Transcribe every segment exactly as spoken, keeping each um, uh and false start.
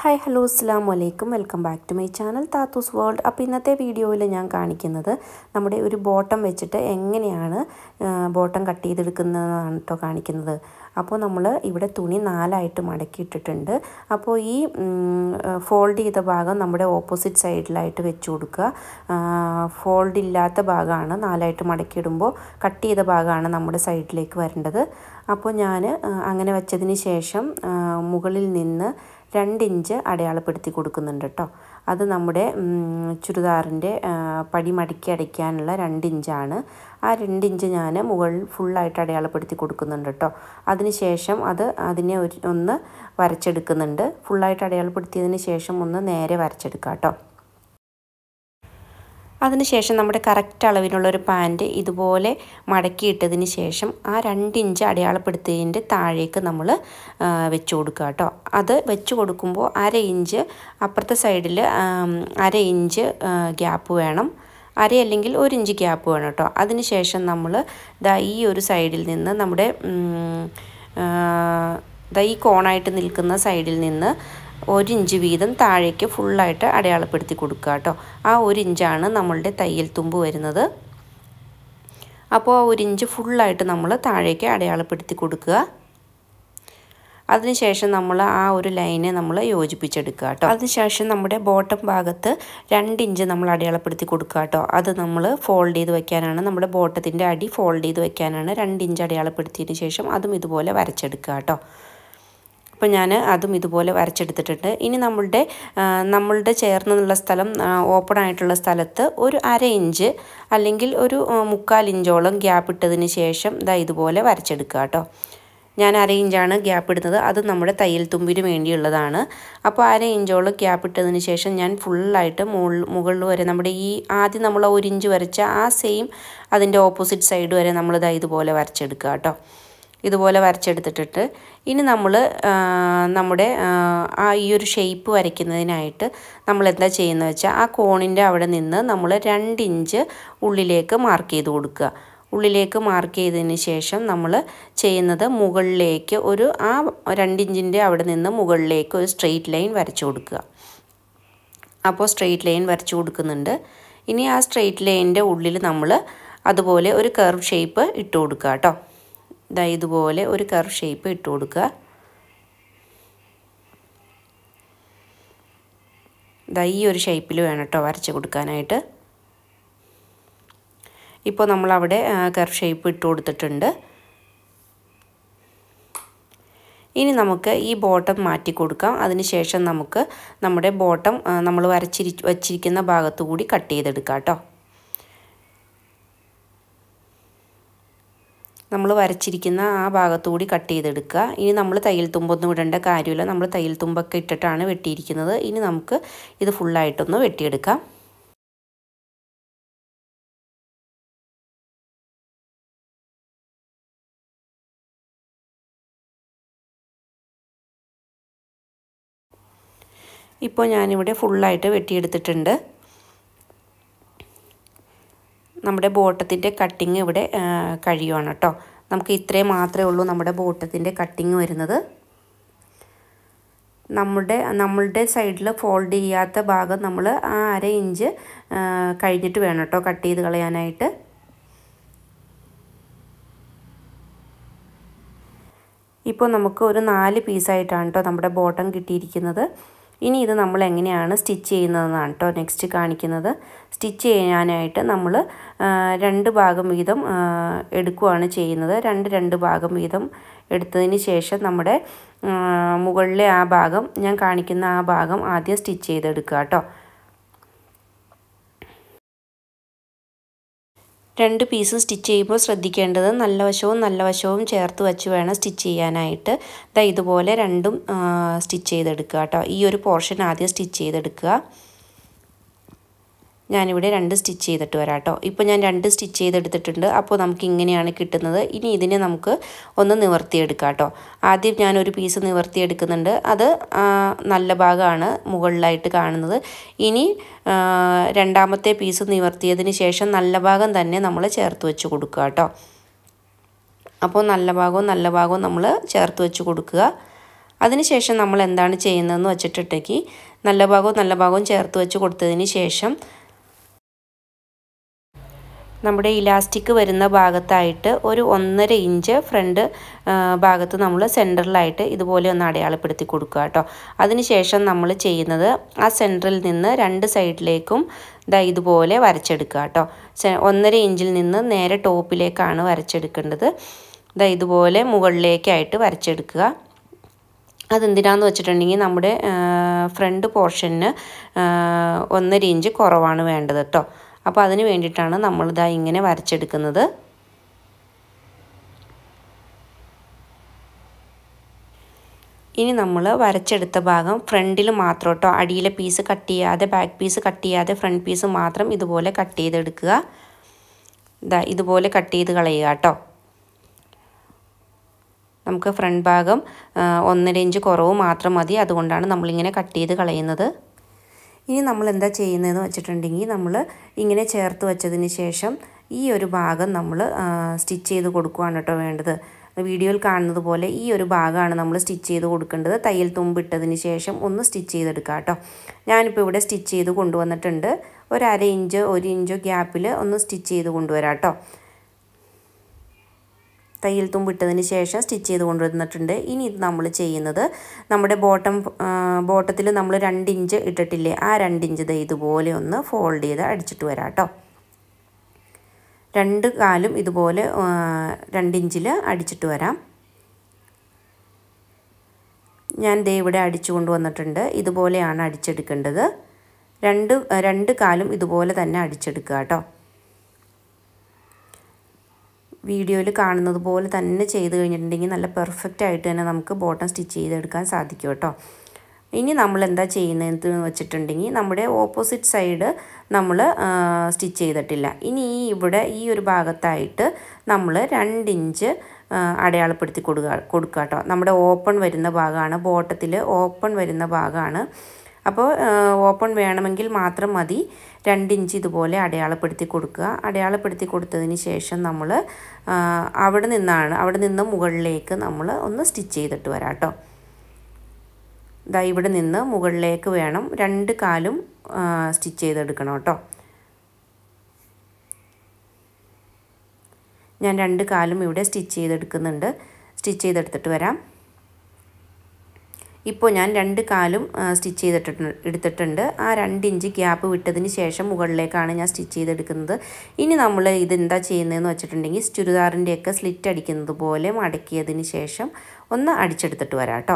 Hi hello അസ്സലാമു അലൈക്കും welcome back to my channel Thathoos world. അപ്പോൾ ഇന്നത്തെ വീഡിയോയിൽ ഞാൻ കാണിക്കുന്നത് നമ്മുടെ ഒരു ബോട്ടം വെച്ചിട്ട് എങ്ങനെയാണ് ബോട്ടം കട്ട് ചെയ്തെടുക്കുന്നതാണ് കേട്ടോ കാണിക്കുന്നത്. അപ്പോൾ നമ്മൾ ഇവിടെ തുണി നാലായിട്ട് മടക്കിയിട്ടിട്ടുണ്ട്. അപ്പോൾ ഈ ഫോൾഡ് ചെയ്ത ഭാഗം നമ്മുടെ ഓപ്പോസിറ്റ് സൈഡിലായിട്ട് വെച്ച് കൊടുക്കുക. ഫോൾഡ് ഇല്ലാത്ത ഭാഗമാണ് നാലായിട്ട് മടക്കിയിടുമ്പോൾ കട്ട് ചെയ്ത ഭാഗമാണ് നമ്മുടെ സൈഡിലേക്ക് വരേണ്ടത്. അപ്പോൾ ഞാൻ അങ്ങനെ വെച്ചതിന് ശേഷം മുകളിൽ നിന്ന് രണ്ട് ഇഞ്ച് അടയാളപ്പെടുത്തി കൊടുക്കുന്നുണ്ട് കേട്ടോ. അത് നമ്മുടെ ചുരിദാറിൻ്റെ പടി മടക്കി അടയ്ക്കാനുള്ള രണ്ട് ഇഞ്ചാണ്. ആ രണ്ട് ഇഞ്ച് ഞാൻ മുകളിൽ ഫുള്ളായിട്ട് അടയാളപ്പെടുത്തി കൊടുക്കുന്നുണ്ട് കേട്ടോ. അതിന് ശേഷം അത് അതിനെ ഒരു ഒന്ന് വരച്ചെടുക്കുന്നുണ്ട്. ഫുള്ളായിട്ട് അടയാളപ്പെടുത്തിയതിന് ശേഷം ഒന്ന് നേരെ വരച്ചെടുക്കാം കേട്ടോ. അതിനുശേഷം നമ്മുടെ കറക്റ്റ് അളവിനുള്ളൊരു പാൻറ്റ് ഇതുപോലെ മടക്കിയിട്ടതിന് ശേഷം ആ രണ്ട് ഇഞ്ച് അടയാളപ്പെടുത്തിയതിൻ്റെ താഴേക്ക് നമ്മൾ വെച്ച് കൊടുക്കുക കേട്ടോ. അത് വെച്ച് കൊടുക്കുമ്പോൾ അര ഇഞ്ച് അപ്പുറത്തെ സൈഡിൽ അര ഇഞ്ച് ഗ്യാപ്പ് വേണം. അര അല്ലെങ്കിൽ ഒരു ഇഞ്ച് ഗ്യാപ്പ് വേണം കേട്ടോ. അതിന് ശേഷം നമ്മൾ ദാ ഈ ഒരു സൈഡിൽ നിന്ന് നമ്മുടെ ദാ ഈ കോണായിട്ട് നിൽക്കുന്ന സൈഡിൽ നിന്ന് ഒരു ഇഞ്ച് വീതം താഴേക്ക് ഫുള്ളായിട്ട് അടയാളപ്പെടുത്തി കൊടുക്കുക കേട്ടോ. ആ ഒരു ഇഞ്ചാണ് നമ്മളുടെ തയ്യൽ തുമ്പ് വരുന്നത്. അപ്പോൾ ആ ഒരു ഇഞ്ച് ഫുള്ളായിട്ട് നമ്മൾ താഴേക്ക് അടയാളപ്പെടുത്തി കൊടുക്കുക. അതിനുശേഷം നമ്മൾ ആ ഒരു ലൈനെ നമ്മൾ യോജിപ്പിച്ചെടുക്കുക കേട്ടോ. അതിനുശേഷം നമ്മുടെ ബോട്ടം ഭാഗത്ത് രണ്ട് ഇഞ്ച് നമ്മൾ അടയാളപ്പെടുത്തി കൊടുക്കുക കേട്ടോ. അത് നമ്മൾ ഫോൾഡ് ചെയ്ത് വയ്ക്കാനാണ്, നമ്മുടെ ബോട്ടത്തിൻ്റെ അടി ഫോൾഡ് ചെയ്ത് വയ്ക്കാനാണ് രണ്ട് ഇഞ്ച് അടയാളപ്പെടുത്തിയതിന് ശേഷം അതും ഇതുപോലെ വരച്ചെടുക്കുക കേട്ടോ. അപ്പോൾ ഞാൻ അതും ഇതുപോലെ വരച്ചെടുത്തിട്ടുണ്ട്. ഇനി നമ്മളുടെ നമ്മളുടെ ചേർന്നുള്ള സ്ഥലം ഓപ്പൺ ആയിട്ടുള്ള സ്ഥലത്ത് ഒരു അര ഇഞ്ച് അല്ലെങ്കിൽ ഒരു മുക്കാൽ ഇഞ്ചോളം ഗ്യാപ്പ് ഇട്ടതിന് ശേഷം ദാ ഇതുപോലെ വരച്ചെടുക്കുക കേട്ടോ. ഞാൻ അര ഇഞ്ചാണ് ഗ്യാപ്പ് ഇടുന്നത്. അത് നമ്മുടെ തയ്യൽ തുമ്പിന് വേണ്ടിയുള്ളതാണ്. അപ്പോൾ അര ഇഞ്ചോളം ഗ്യാപ്പ് ഇട്ടതിന് ശേഷം ഞാൻ ഫുള്ളായിട്ട് മുകളിൽ മുകളിൽ വരെ നമ്മുടെ ഈ ആദ്യം നമ്മൾ ഒരു ഇഞ്ച് വരച്ച ആ സെയിം അതിൻ്റെ ഓപ്പോസിറ്റ് സൈഡ് വരെ നമ്മൾ ദാ ഇതുപോലെ വരച്ചെടുക്കുക കേട്ടോ. ഇതുപോലെ വരച്ചെടുത്തിട്ടിട്ട് ഇനി നമ്മൾ നമ്മുടെ ആ ഈ ഒരു ഷേപ്പ് വരയ്ക്കുന്നതിനായിട്ട് നമ്മൾ എന്താ ചെയ്യുന്നത് വെച്ചാൽ ആ കോണിൻ്റെ അവിടെ നിന്ന് നമ്മൾ രണ്ട് ഇഞ്ച് ഉള്ളിലേക്ക് മാർക്ക് ചെയ്ത് കൊടുക്കുക. ഉള്ളിലേക്ക് മാർക്ക് ചെയ്തതിന് ശേഷം നമ്മൾ ചെയ്യുന്നത് മുകളിലേക്ക് ഒരു ആ രണ്ട് ഇഞ്ചിൻ്റെ അവിടെ നിന്ന് മുകളിലേക്ക് ഒരു സ്ട്രെയിറ്റ് ലൈൻ വരച്ചു കൊടുക്കുക. അപ്പോൾ സ്ട്രെയിറ്റ് ലൈൻ വരച്ചു കൊടുക്കുന്നുണ്ട്. ഇനി ആ സ്ട്രെയിറ്റ് ലൈനിൻ്റെ ഉള്ളിൽ നമ്മൾ അതുപോലെ ഒരു കർവ് ഷേപ്പ് ഇട്ട് കൊടുക്കുക കേട്ടോ. ദാ ഇതുപോലെ ഒരു കർവ് ഷേപ്പ് ഇട്ട് കൊടുക്കുക. ദാ ഈ ഒരു ഷേപ്പിൽ വേണം കേട്ടോ വരച്ച് കൊടുക്കാനായിട്ട്. ഇപ്പോൾ നമ്മളവിടെ കർവ് ഷേപ്പ് ഇട്ട് കൊടുത്തിട്ടുണ്ട്. ഇനി നമുക്ക് ഈ ബോട്ടം മാറ്റി കൊടുക്കാം. അതിന് ശേഷം നമുക്ക് നമ്മുടെ ബോട്ടം നമ്മൾ വരച്ചിരി വച്ചിരിക്കുന്ന ഭാഗത്തു കൂടി കട്ട് ചെയ്തെടുക്കാം കേട്ടോ. നമ്മൾ വരച്ചിരിക്കുന്ന ആ ഭാഗത്തുകൂടി കട്ട് ചെയ്തെടുക്കുക. ഇനി നമ്മൾ തയ്യൽ തുമ്പൊന്നും ഇടേണ്ട കാര്യമില്ല. നമ്മൾ തയ്യൽ തുമ്പൊക്കെ ഇട്ടിട്ടാണ് വെട്ടിയിരിക്കുന്നത്. ഇനി നമുക്ക് ഇത് ഫുള്ളായിട്ടൊന്ന് വെട്ടിയെടുക്കാം. ഇപ്പോൾ ഞാനിവിടെ ഫുള്ളായിട്ട് വെട്ടിയെടുത്തിട്ടുണ്ട്. നമ്മുടെ ബോട്ടത്തിൻ്റെ കട്ടിങ് ഇവിടെ കഴിയുവാണ് കേട്ടോ. നമുക്ക് ഇത്രയും മാത്രമേ ഉള്ളൂ നമ്മുടെ ബോട്ടത്തിൻ്റെ കട്ടിങ് വരുന്നത്. നമ്മുടെ നമ്മളുടെ സൈഡിൽ ഫോൾഡ് ചെയ്യാത്ത ഭാഗം നമ്മൾ ആ അര ഇഞ്ച് കഴിഞ്ഞിട്ട് വേണം കേട്ടോ കട്ട് ചെയ്ത് കളയാനായിട്ട്. ഇപ്പോൾ നമുക്ക് ഒരു നാല് പീസായിട്ടാണ് കേട്ടോ നമ്മുടെ ബോട്ടം കിട്ടിയിരിക്കുന്നത്. ഇനി ഇത് നമ്മൾ എങ്ങനെയാണ് സ്റ്റിച്ച് ചെയ്യുന്നതെന്നാണ് കേട്ടോ നെക്സ്റ്റ് കാണിക്കുന്നത്. സ്റ്റിച്ച് ചെയ്യാനായിട്ട് നമ്മൾ രണ്ട് ഭാഗം വീതം എടുക്കുകയാണ് ചെയ്യുന്നത്. രണ്ട് രണ്ട് ഭാഗം വീതം എടുത്തതിന് ശേഷം നമ്മുടെ മുകളിലെ ആ ഭാഗം ഞാൻ കാണിക്കുന്ന ആ ഭാഗം ആദ്യം സ്റ്റിച്ച് ചെയ്തെടുക്കുക കേട്ടോ. രണ്ട് പീസും സ്റ്റിച്ച് ചെയ്യുമ്പോൾ ശ്രദ്ധിക്കേണ്ടത് നല്ല വശവും നല്ല വശവും ചേർത്ത് വെച്ച് വേണം സ്റ്റിച്ച് ചെയ്യാനായിട്ട്. ദാ ഇതുപോലെ രണ്ടും സ്റ്റിച്ച് ചെയ്തെടുക്കുക കേട്ടോ. ഈ ഒരു പോർഷൻ ആദ്യം സ്റ്റിച്ച് ചെയ്തെടുക്കുക. ഞാനിവിടെ രണ്ട് സ്റ്റിച്ച് ചെയ്തിട്ട് വരാം കേട്ടോ. ഇപ്പോൾ ഞാൻ രണ്ട് സ്റ്റിച്ച് ചെയ്തെടുത്തിട്ടുണ്ട്. അപ്പോൾ നമുക്ക് ഇങ്ങനെയാണ് കിട്ടുന്നത്. ഇനി ഇതിനെ നമുക്ക് ഒന്ന് നിവർത്തിയെടുക്കാം കേട്ടോ. ആദ്യം ഞാനൊരു പീസ് നിവർത്തിയെടുക്കുന്നുണ്ട്. അത് നല്ല ഭാഗമാണ് മുകളിലായിട്ട് കാണുന്നത്. ഇനി രണ്ടാമത്തെ പീസ് നിവർത്തിയതിന് ശേഷം നല്ല ഭാഗം തന്നെ നമ്മൾ ചേർത്ത് വെച്ച് കൊടുക്കുക കേട്ടോ. അപ്പോൾ നല്ല ഭാഗവും നല്ല ഭാഗവും നമ്മൾ ചേർത്ത് വെച്ച് കൊടുക്കുക. അതിനുശേഷം നമ്മൾ എന്താണ് ചെയ്യുന്നതെന്ന് വെച്ചിട്ടുണ്ടെങ്കിൽ നല്ല ഭാഗവും നല്ല ഭാഗവും ചേർത്ത് വെച്ച് കൊടുത്തതിന് ശേഷം നമ്മുടെ ഇലാസ്റ്റിക് വരുന്ന ഭാഗത്തായിട്ട് ഒരു ഒന്നര ഇഞ്ച് ഫ്രണ്ട് ഭാഗത്ത് നമ്മൾ സെൻറ്ററിലായിട്ട് ഇതുപോലെ ഒന്ന് അടയാളപ്പെടുത്തി കൊടുക്കുക കേട്ടോ. അതിനുശേഷം നമ്മൾ ചെയ്യുന്നത് ആ സെൻറ്ററിൽ നിന്ന് രണ്ട് സൈഡിലേക്കും ദാ ഇതുപോലെ വരച്ചെടുക്കുക കേട്ടോ. ഒന്നര ഇഞ്ചിൽ നിന്ന് നേരെ ടോപ്പിലേക്കാണ് വരച്ചെടുക്കേണ്ടത്. ദാ ഇതുപോലെ മുകളിലേക്കായിട്ട് വരച്ചെടുക്കുക. അതെന്തിനാന്ന് വെച്ചിട്ടുണ്ടെങ്കിൽ നമ്മുടെ ഫ്രണ്ട് പോർഷന് ഒന്നര ഇഞ്ച് കുറവാണ് വേണ്ടത് കേട്ടോ. അപ്പോൾ അതിന് വേണ്ടിയിട്ടാണ് നമ്മളിതാ ഇങ്ങനെ വരച്ചെടുക്കുന്നത്. ഇനി നമ്മൾ വരച്ചെടുത്ത ഭാഗം ഫ്രണ്ടിൽ മാത്രം കേട്ടോ, അടിയിലെ പീസ് കട്ട് ചെയ്യാതെ ബാക്ക് പീസ് കട്ട് ചെയ്യാതെ ഫ്രണ്ട് പീസ് മാത്രം ഇതുപോലെ കട്ട് ചെയ്തെടുക്കുക. ഇതാ ഇതുപോലെ കട്ട് ചെയ്ത് കളയുക കേട്ടോ. നമുക്ക് ഫ്രണ്ട് ഭാഗം ഒന്നര ഇഞ്ച് കുറവ് മാത്രം മതി, അതുകൊണ്ടാണ് നമ്മളിങ്ങനെ കട്ട് ചെയ്ത് കളയുന്നത്. ഇനി നമ്മൾ എന്താ ചെയ്യുന്നതെന്ന് വെച്ചിട്ടുണ്ടെങ്കിൽ നമ്മൾ ഇങ്ങനെ ചേർത്ത് വെച്ചതിന് ശേഷം ഈ ഒരു ഭാഗം നമ്മൾ സ്റ്റിച്ച് ചെയ്ത് കൊടുക്കുകയാണ് കേട്ടോ വേണ്ടത്. വീഡിയോയിൽ കാണുന്നത് പോലെ ഈ ഒരു ഭാഗമാണ് നമ്മൾ സ്റ്റിച്ച് ചെയ്ത് കൊടുക്കേണ്ടത്. തയ്യൽ തുമ്പിട്ടതിന് ശേഷം ഒന്ന് സ്റ്റിച്ച് ചെയ്തെടുക്കുക കേട്ടോ. ഞാനിപ്പോൾ ഇവിടെ സ്റ്റിച്ച് ചെയ്ത് കൊണ്ടുവന്നിട്ടുണ്ട്. ഒരു അര ഇഞ്ചോ ഒരു ഇഞ്ചോ ഗ്യാപ്പിൽ ഒന്ന് സ്റ്റിച്ച് ചെയ്ത് കൊണ്ടുവരാം കേട്ടോ. തയ്യൽ തുമ്പിട്ടതിന് ശേഷം സ്റ്റിച്ച് ചെയ്ത് കൊണ്ടുവന്നിട്ടുണ്ട്. ഇനി ഇത് നമ്മൾ ചെയ്യുന്നത് നമ്മുടെ ബോട്ടം ബോട്ടത്തിൽ നമ്മൾ രണ്ട് ഇഞ്ച് ഇട്ടിട്ടില്ലേ, ആ രണ്ട് ഇഞ്ച് ദേ ഇതുപോലെ ഒന്ന് ഫോൾഡ് ചെയ്ത് അടിച്ചിട്ട് വരാം കേട്ടോ. രണ്ട് കാലും ഇതുപോലെ രണ്ട് ഇഞ്ചിൽ അടിച്ചിട്ട് വരാം. ഞാൻ ദേ ഇവിടെ അടിച്ചു കൊണ്ടുവന്നിട്ടുണ്ട്. ഇതുപോലെയാണ് അടിച്ചെടുക്കേണ്ടത്. രണ്ട് രണ്ട് കാലും ഇതുപോലെ തന്നെ അടിച്ചെടുക്കുക കേട്ടോ. വീഡിയോയിൽ കാണുന്നത് പോലെ തന്നെ ചെയ്ത് കഴിഞ്ഞിട്ടുണ്ടെങ്കിൽ നല്ല പെർഫെക്റ്റ് ആയിട്ട് തന്നെ നമുക്ക് ബോട്ടം സ്റ്റിച്ച് ചെയ്തെടുക്കാൻ സാധിക്കും കേട്ടോ. ഇനി നമ്മൾ എന്താ ചെയ്യുന്നതെന്ന് വെച്ചിട്ടുണ്ടെങ്കിൽ നമ്മുടെ ഓപ്പോസിറ്റ് സൈഡ് നമ്മൾ സ്റ്റിച്ച് ചെയ്തിട്ടില്ല. ഇനി ഈ ഇവിടെ ഈ ഒരു ഭാഗത്തായിട്ട് നമ്മൾ രണ്ട് ഇഞ്ച് അടയാളപ്പെടുത്തി കൊടുക്കുക കൊടുക്കുക കേട്ടോ. നമ്മുടെ ഓപ്പൺ വരുന്ന ഭാഗമാണ്, ബോട്ടത്തിൽ ഓപ്പൺ വരുന്ന ഭാഗമാണ്. അപ്പോൾ ഓപ്പൺ വേണമെങ്കിൽ മാത്രം മതി രണ്ട് ഇഞ്ച് ഇതുപോലെ അടയാളപ്പെടുത്തി കൊടുക്കുക. അടയാളപ്പെടുത്തി കൊടുത്തതിന് ശേഷം നമ്മൾ അവിടെ നിന്നാണ് അവിടെ നിന്ന് മുകളിലേക്ക് നമ്മൾ ഒന്ന് സ്റ്റിച്ച് ചെയ്തിട്ട് വരാം കേട്ടോ. ദാ ഇവിടെ നിന്ന് മുകളിലേക്ക് വേണം രണ്ട് കാലും സ്റ്റിച്ച് ചെയ്തെടുക്കണം കേട്ടോ. ഞാൻ രണ്ട് കാലും ഇവിടെ സ്റ്റിച്ച് ചെയ്തെടുക്കുന്നുണ്ട്. സ്റ്റിച്ച് ചെയ്തെടുത്തിട്ട് വരാം. ഇപ്പോൾ ഞാൻ രണ്ട് കാലും സ്റ്റിച്ച് ചെയ്തിട്ട് എടുത്തിട്ടുണ്ട്. ആ രണ്ട് ഇഞ്ച് ഗ്യാപ്പ് വിട്ടതിന് ശേഷം മുകളിലേക്കാണ് ഞാൻ സ്റ്റിച്ച് ചെയ്തെടുക്കുന്നത്. ഇനി നമ്മൾ ഇതെന്താ ചെയ്യുന്നതെന്ന് വെച്ചിട്ടുണ്ടെങ്കിൽ ചുരിദാറിൻ്റെയൊക്കെ സ്ലിറ്റ് അടിക്കുന്നത് പോലെ മടക്കിയതിന് ശേഷം ഒന്ന് അടിച്ചെടുത്തിട്ട് വരാം കേട്ടോ.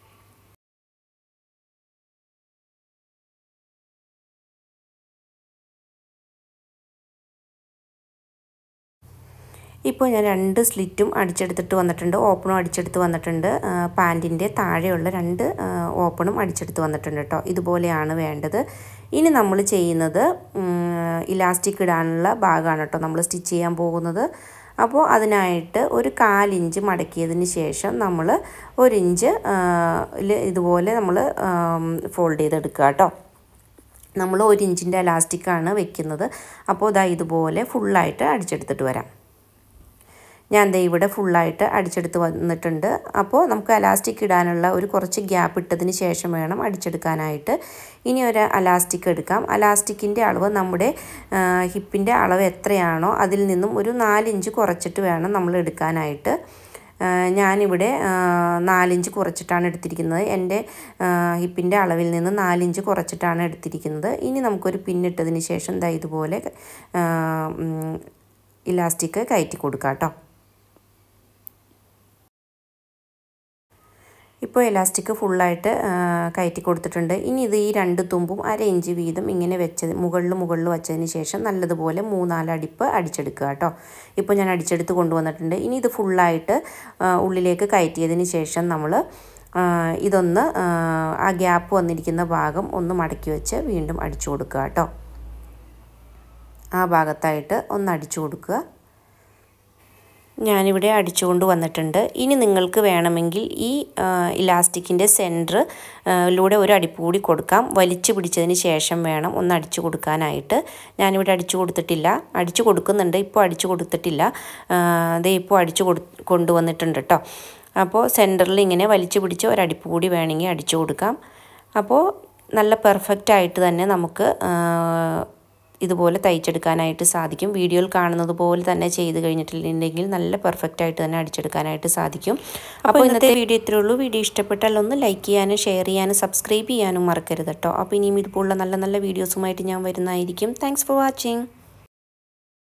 ഇപ്പോൾ ഞാൻ രണ്ട് സ്ലിറ്റും അടിച്ചെടുത്തിട്ട് വന്നിട്ടുണ്ട്. ഓപ്പണും അടിച്ചെടുത്ത് വന്നിട്ടുണ്ട്. പാൻറ്റിൻ്റെ താഴെയുള്ള രണ്ട് ഓപ്പണും അടിച്ചെടുത്ത് വന്നിട്ടുണ്ട് കേട്ടോ. ഇതുപോലെയാണ് വേണ്ടത്. ഇനി നമ്മൾ ചെയ്യുന്നത് ഇലാസ്റ്റിക് ഇടാനുള്ള ഭാഗമാണ് കേട്ടോ നമ്മൾ സ്റ്റിച്ച് ചെയ്യാൻ പോകുന്നത്. അപ്പോൾ അതിനായിട്ട് ഒരു കാലിഞ്ച് മടക്കിയതിന് ശേഷം നമ്മൾ ഒരു ഇഞ്ച് ഇതുപോലെ നമ്മൾ ഫോൾഡ് ചെയ്തെടുക്കുക കേട്ടോ. നമ്മൾ ഒരു ഇഞ്ചിൻ്റെ ഇലാസ്റ്റിക്കാണ് വെക്കുന്നത്. അപ്പോൾ ഇതാ ഇതുപോലെ ഫുള്ളായിട്ട് അടിച്ചെടുത്തിട്ട് വരാം. ഞാൻ ദേ ഇവിടെ ഫുള്ളായിട്ട് അടിച്ചെടുത്ത് വന്നിട്ടുണ്ട്. അപ്പോൾ നമുക്ക് അലാസ്റ്റിക് ഇടാനുള്ള ഒരു കുറച്ച് ഗ്യാപ്പ് ഇട്ടതിന് ശേഷം വേണം അടിച്ചെടുക്കാനായിട്ട്. ഇനി ഒരു അലാസ്റ്റിക് എടുക്കാം. അലാസ്റ്റിക്കിൻ്റെ അളവ് നമ്മുടെ ഹിപ്പിൻ്റെ അളവ് എത്രയാണോ അതിൽ നിന്നും ഒരു നാലിഞ്ച് കുറച്ചിട്ട് വേണം നമ്മൾ എടുക്കാനായിട്ട്. ഞാനിവിടെ നാലിഞ്ച് കുറച്ചിട്ടാണ് എടുത്തിരിക്കുന്നത്. എൻ്റെ ഹിപ്പിൻ്റെ അളവിൽ നിന്ന് നാലിഞ്ച് കുറച്ചിട്ടാണ് എടുത്തിരിക്കുന്നത്. ഇനി നമുക്കൊരു പിന്നിട്ടതിന് ശേഷം ദാ ഇതുപോലെ ഇലാസ്റ്റിക് കയറ്റി കൊടുക്കാം കേട്ടോ. ഇപ്പോൾ ഇലാസ്റ്റിക് ഫുള്ളായിട്ട് കയറ്റി കൊടുത്തിട്ടുണ്ട്. ഇനി ഇത് ഈ രണ്ട് തുമ്പും അര ഇഞ്ച് വീതം ഇങ്ങനെ വെച്ചത് മുകളിൽ മുകളിൽ വെച്ചതിന് ശേഷം നല്ലതുപോലെ മൂന്നാല് അടിപ്പ് അടിച്ചെടുക്കുക കേട്ടോ. ഇപ്പോൾ ഞാൻ അടിച്ചെടുത്ത് കൊണ്ടുവന്നിട്ടുണ്ട്. ഇനി ഇത് ഫുള്ളായിട്ട് ഉള്ളിലേക്ക് കയറ്റിയതിന് ശേഷം നമ്മൾ ഇതൊന്ന് ആ ഗ്യാപ്പ് വന്നിരിക്കുന്ന ഭാഗം ഒന്ന് മടക്കി വെച്ച് വീണ്ടും അടിച്ചു കൊടുക്കുക കേട്ടോ. ആ ഭാഗത്തായിട്ട് ഒന്ന് അടിച്ചു കൊടുക്കുക. ഞാനിവിടെ അടിച്ചുകൊണ്ട് വന്നിട്ടുണ്ട്. ഇനി നിങ്ങൾക്ക് വേണമെങ്കിൽ ഈ ഇലാസ്റ്റിക്കിൻ്റെ സെൻറ്ററിലൂടെ ഒരു അടിപ്പ് കൂടി കൊടുക്കാം. വലിച്ചു പിടിച്ചതിന് ശേഷം വേണം ഒന്ന് അടിച്ചു കൊടുക്കാനായിട്ട്. ഞാനിവിടെ അടിച്ചു കൊടുത്തിട്ടില്ല. അടിച്ചു കൊടുക്കുന്നുണ്ട്, ഇപ്പോൾ അടിച്ചു കൊടുത്തിട്ടില്ല. അതേ ഇപ്പോൾ അടിച്ചു കൊടു കൊണ്ടുവന്നിട്ടുണ്ട് കേട്ടോ. അപ്പോൾ സെൻറ്ററിൽ ഇങ്ങനെ വലിച്ചു പിടിച്ച് ഒരടിപ്പ് കൂടി വേണമെങ്കിൽ അടിച്ചു കൊടുക്കാം. അപ്പോൾ നല്ല പെർഫെക്റ്റ് ആയിട്ട് തന്നെ നമുക്ക് ഇതുപോലെ തയ്ച്ചെടുക്കാനായിട്ട് സാധിക്കും. വീഡിയോയിൽ കാണുന്നത് പോലെ തന്നെ ചെയ്ത് കഴിഞ്ഞിട്ടുണ്ടെങ്കിൽ നല്ല പെർഫെക്റ്റ് ആയിട്ട് തന്നെ അടിച്ചെടുക്കാനായിട്ട് സാധിക്കും. അപ്പോൾ ഇന്നത്തെ വീഡിയോ ഇത്രയേ ഉള്ളൂ. വീഡിയോ ഇഷ്ടപ്പെട്ടാൽ ഒന്ന് ലൈക്ക് ചെയ്യാനും ഷെയർ ചെയ്യാനും സബ്സ്ക്രൈബ് ചെയ്യാനും മറക്കരുത് കേട്ടോ. അപ്പോൾ ഇനിയും ഇതുപോലുള്ള നല്ല നല്ല വീഡിയോസുമായിട്ട് ഞാൻ വരുന്നതായിരിക്കും. Thanks for watching.